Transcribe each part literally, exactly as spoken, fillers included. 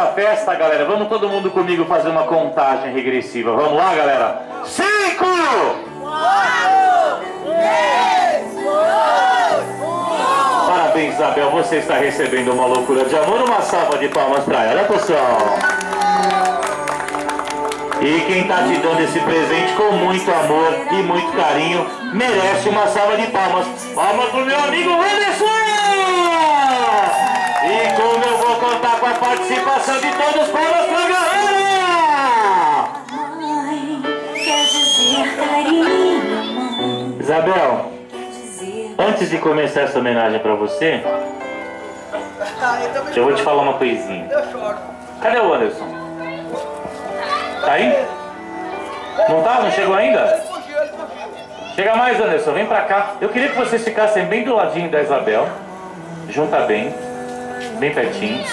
desta festa, galera. Vamos todo mundo comigo fazer uma contagem regressiva. Vamos lá, galera. Cinco! Quatro! Três! Dois! Um! Parabéns, Isabel. Você está recebendo uma loucura de amor. Uma salva de palmas para ela, pessoal. E quem está te dando esse presente com muito amor e muito carinho merece uma salva de palmas. Palmas pro meu amigo Anderson! E como eu vou contar com a participação de todos, palmas pra galera! Isabel, antes de começar essa homenagem pra você, eu vou te falar uma coisinha. Cadê o Anderson? Tá aí? Não tá? Não chegou ainda? Chega mais, Anderson, vem pra cá. Eu queria que vocês ficassem bem do ladinho da Isabel. Junta bem, bem pertinho.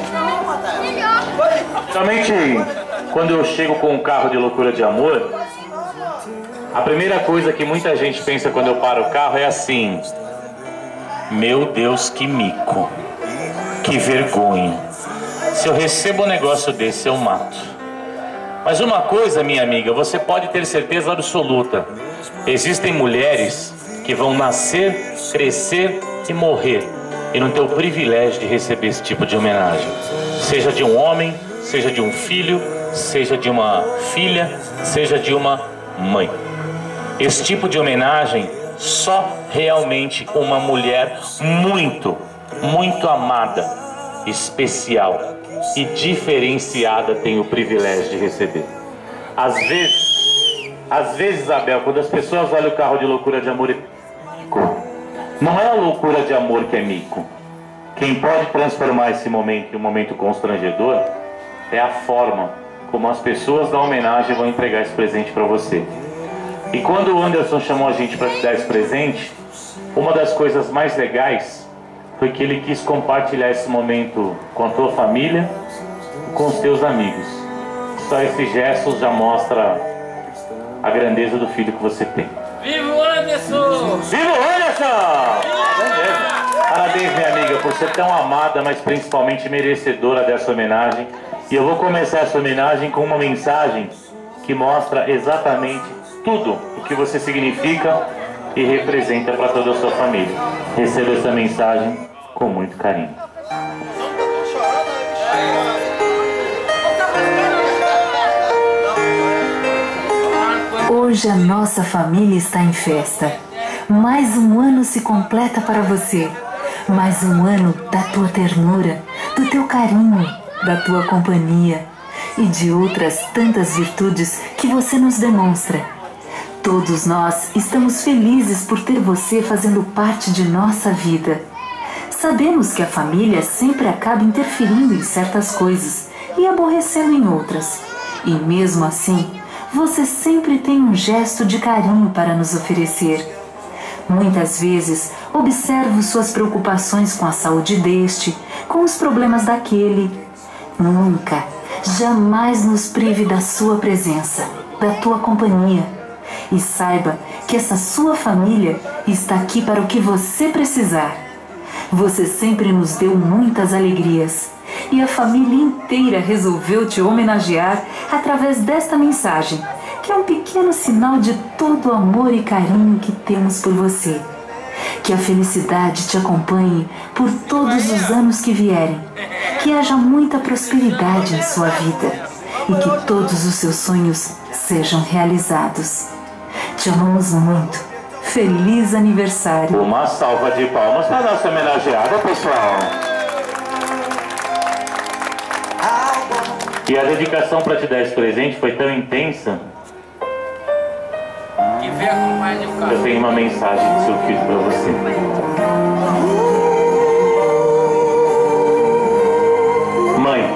Realmente, quando eu chego com um carro de loucura de amor, a primeira coisa que muita gente pensa quando eu paro o carro é assim: meu Deus, que mico, que vergonha. Se eu recebo um negócio desse, eu mato. Mas uma coisa, minha amiga, você pode ter certeza absoluta: existem mulheres que vão nascer, crescer e morrer e não ter o privilégio de receber esse tipo de homenagem. Seja de um homem, seja de um filho, seja de uma filha, seja de uma mãe. Esse tipo de homenagem só realmente uma mulher muito, muito amada, especial e diferenciada tem o privilégio de receber. Às vezes, às vezes, Isabel, quando as pessoas olham o carro de loucura de amor e mico, não é a loucura de amor que é mico. Quem pode transformar esse momento em um momento constrangedor é a forma como as pessoas da homenagem vão entregar esse presente para você. E quando o Anderson chamou a gente para te dar esse presente, uma das coisas mais legais foi que ele quis compartilhar esse momento com a tua família e com os teus amigos. Só esse gesto já mostra a grandeza do filho que você tem. Viva o Anderson! Viva o Anderson! Viva! Parabéns, minha amiga, por ser tão amada, mas principalmente merecedora dessa homenagem. E eu vou começar essa homenagem com uma mensagem que mostra exatamente tudo o que você significa e representa para toda a sua família. Receba essa mensagem com muito carinho. Hoje a nossa família está em festa. Mais um ano se completa para você. Mais um ano da tua ternura, do teu carinho, da tua companhia e de outras tantas virtudes que você nos demonstra. Todos nós estamos felizes por ter você fazendo parte de nossa vida. Sabemos que a família sempre acaba interferindo em certas coisas e aborrecendo em outras. E mesmo assim, você sempre tem um gesto de carinho para nos oferecer. Muitas vezes, observo suas preocupações com a saúde deste, com os problemas daquele. Nunca, jamais nos prive da sua presença, da tua companhia. E saiba que essa sua família está aqui para o que você precisar. Você sempre nos deu muitas alegrias e a família inteira resolveu te homenagear através desta mensagem, que é um pequeno sinal de todo o amor e carinho que temos por você. Que a felicidade te acompanhe por todos os anos que vierem, que haja muita prosperidade em sua vida e que todos os seus sonhos sejam realizados. Te amamos muito. Feliz aniversário. Uma salva de palmas para a nossa homenageada, pessoal. E a dedicação para te dar esse presente foi tão intensa Que veio com mais de um carro. que eu tenho uma mensagem do seu filho para você. Mãe,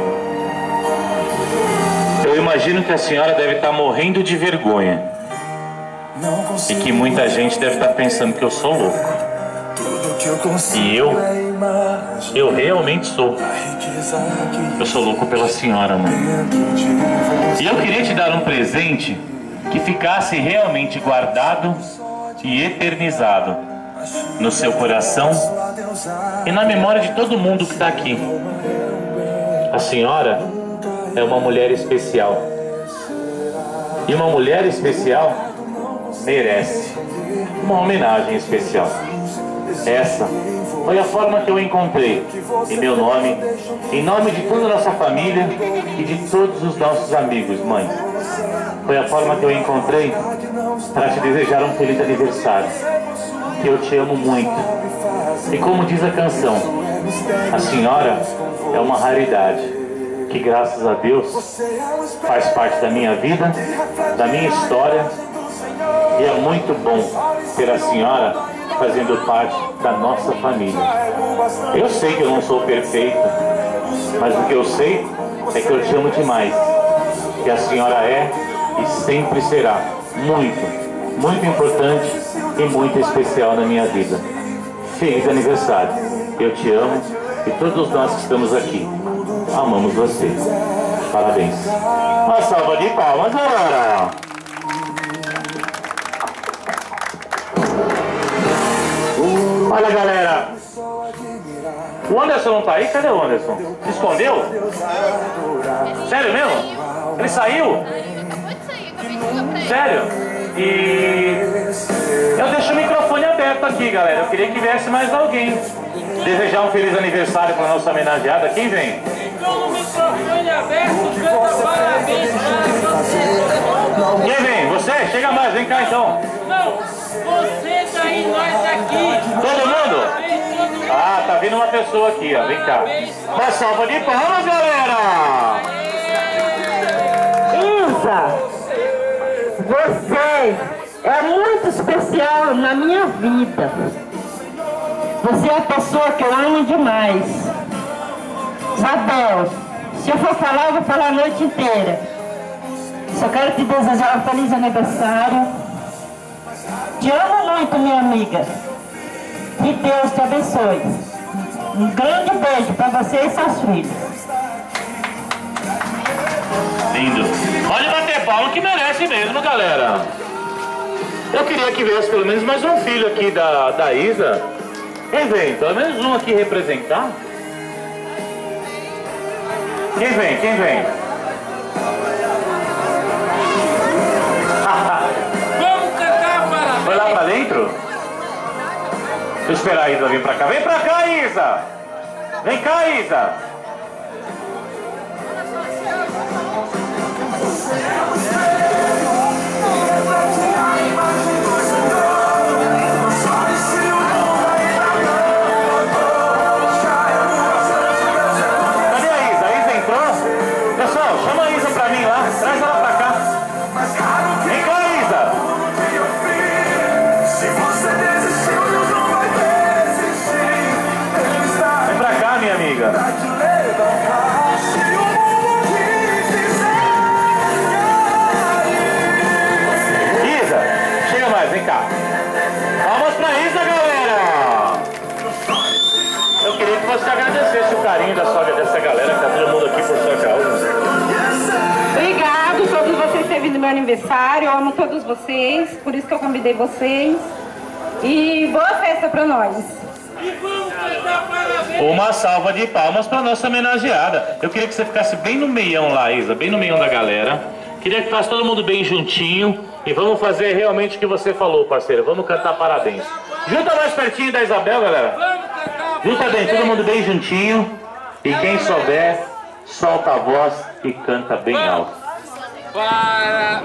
eu imagino que a senhora deve estar morrendo de vergonha. E que muita gente deve estar pensando que eu sou louco. E eu, eu realmente sou. Eu sou louco pela senhora, mãe. E eu queria te dar um presente que ficasse realmente guardado e eternizado no seu coração e na memória de todo mundo que está aqui. A senhora é uma mulher especial. E uma mulher especial merece uma homenagem especial. Essa foi a forma que eu encontrei, em meu nome, em nome de toda a nossa família e de todos os nossos amigos, mãe. Foi a forma que eu encontrei para te desejar um feliz aniversário, que eu te amo muito. E como diz a canção, a senhora é uma raridade, que graças a Deus faz parte da minha vida, da minha história, e é muito bom ter a senhora fazendo parte da nossa família. Eu sei que eu não sou perfeito, mas o que eu sei é que eu te amo demais, que a senhora é e sempre será muito, muito importante e muito especial na minha vida. Feliz aniversário, eu te amo e todos nós que estamos aqui amamos você. Parabéns. Uma salva de palmas, galera. Olha, galera, o Anderson não tá aí? Cadê o Anderson? Se escondeu? Sério mesmo? Ele saiu? Sério? E eu deixo o microfone aberto aqui, galera. Eu queria que viesse mais alguém desejar um feliz aniversário para a nossa homenageada. Quem vem? Então, o microfone aberto, canta parabéns para você. Quem vem? Você? Chega mais, vem cá então. Não, você daí, nós daqui. Todo mundo? Ah, tá vindo uma pessoa aqui, ó. Vem cá. Uma salva de palmas, galera! Isa, você é muito especial na minha vida. Você é a pessoa que eu amo demais. Isabel, se eu for falar, eu vou falar a noite inteira. Só quero te desejar um feliz aniversário. Te amo muito, minha amiga. Que Deus te abençoe. Um grande beijo para você e seus filhos. Lindo. Pode bater palma que merece mesmo, galera. Eu queria que viesse pelo menos mais um filho aqui da, da Isa. Quem vem? Pelo menos um aqui representar. Quem vem? Quem vem? Vamos cantar parabéns. Foi lá pra dentro? Deixa eu esperar a Isa vir pra cá. Vem pra cá, Isa! Vem cá, Isa! Carinho da sogra dessa galera, que tá todo mundo aqui por sua causa. Obrigado a todos vocês terem vindo no meu aniversário. Eu amo todos vocês, por isso que eu convidei vocês. E boa festa pra nós. E vamos cantar parabéns. Uma salva de palmas pra nossa homenageada. Eu queria que você ficasse bem no meião lá, Isa, bem no meião da galera. Queria que ficasse todo mundo bem juntinho. E vamos fazer realmente o que você falou, parceiro. Vamos cantar parabéns. Junta mais pertinho da Isabel, galera. Vamos cantar Junta bem, todo mundo bem juntinho. E quem souber, solta a voz e canta bem alto. Para...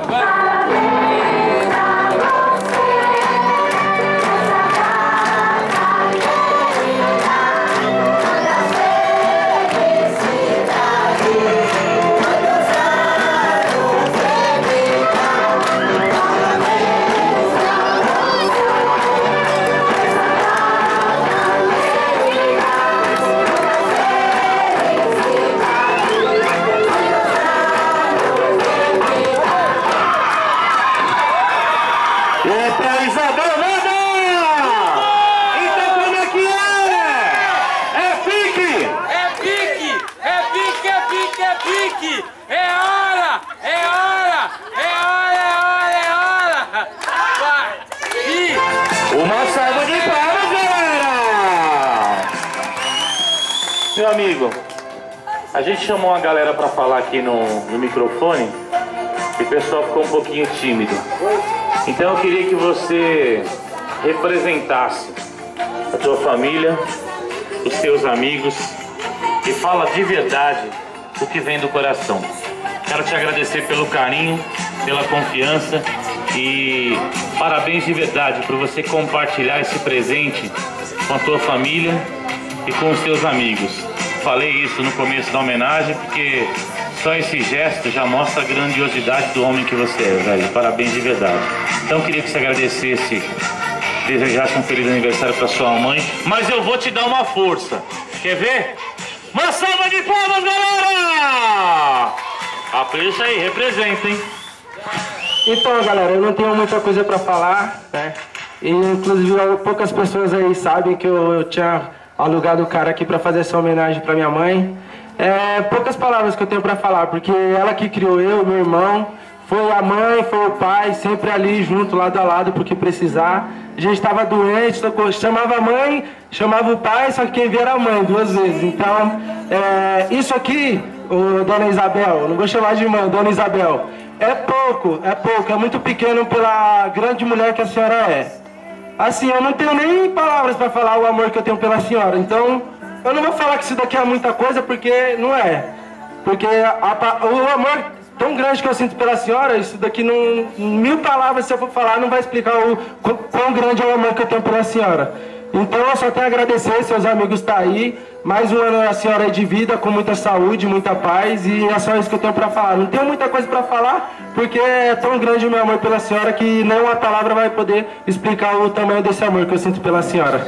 Meu amigo, A gente chamou uma galera para falar aqui no, no microfone e o pessoal ficou um pouquinho tímido. Então eu queria que você representasse a tua família, os teus amigos e fala de verdade o que vem do coração. Quero te agradecer pelo carinho, pela confiança e parabéns de verdade por você compartilhar esse presente com a tua família e com os teus amigos. Falei isso no começo da homenagem porque só esse gesto já mostra a grandiosidade do homem que você é, velho. Parabéns de verdade. Então eu queria que você agradecesse, desejasse um feliz aniversário para sua mãe, mas eu vou te dar uma força. Quer ver? Uma salva de palmas, galera! Aprecia aí, representa, hein? Então, galera, eu não tenho muita coisa para falar, né? E, inclusive, poucas pessoas aí sabem que eu, eu tinha alugado o cara aqui para fazer essa homenagem para minha mãe. É, poucas palavras que eu tenho para falar, porque ela que criou eu, meu irmão, foi a mãe, foi o pai, sempre ali junto, lado a lado, porque precisar. A gente estava doente, chamava a mãe, chamava o pai, só que quem via era a mãe, duas vezes. Então, é, isso aqui, ô, Dona Isabel, não vou chamar de mãe, Dona Isabel, é pouco, é pouco, é muito pequeno pela grande mulher que a senhora é. Assim, eu não tenho nem palavras para falar o amor que eu tenho pela senhora, então eu não vou falar que isso daqui é muita coisa, porque não é. Porque a, a, o amor tão grande que eu sinto pela senhora, isso daqui não, mil palavras se eu for falar não vai explicar o quão, quão grande é o amor que eu tenho pela senhora. Então eu só tenho a agradecer, seus amigos estão aí, mais um ano a senhora é de vida, com muita saúde, muita paz, e é só isso que eu tenho para falar. Não tenho muita coisa para falar, porque é tão grande o meu amor pela senhora que nenhuma palavra vai poder explicar o tamanho desse amor que eu sinto pela senhora.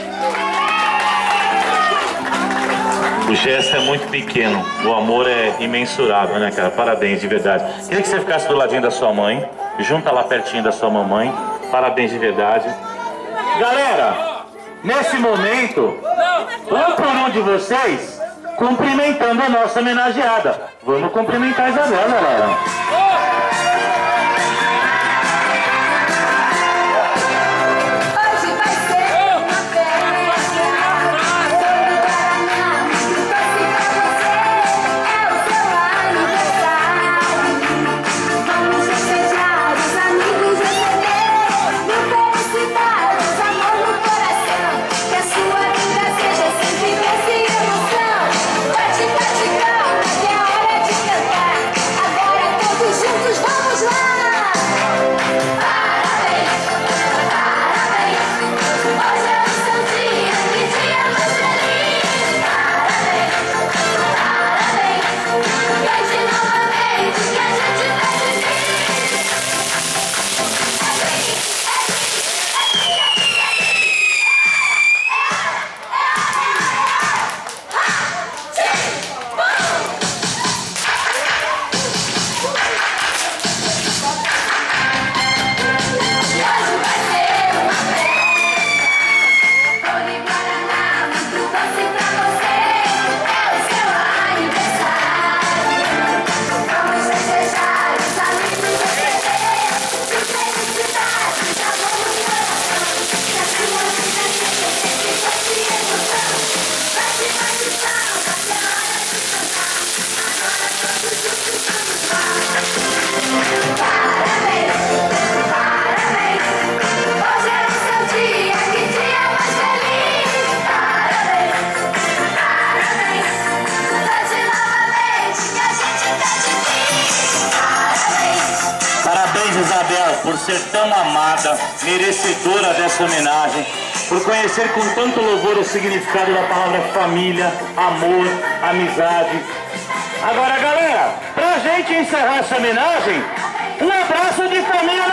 O gesto é muito pequeno, o amor é imensurável, né, cara? Parabéns, de verdade. Queria que você ficasse do ladinho da sua mãe, junta lá pertinho da sua mamãe. Parabéns de verdade. Galera, nesse momento, um por um de vocês cumprimentando a nossa homenageada. Vamos cumprimentar a Isabel, galera. Isabel, por ser tão amada, merecedora dessa homenagem, por conhecer com tanto louvor o significado da palavra família, amor, amizade. Agora, galera, pra gente encerrar essa homenagem, um abraço de família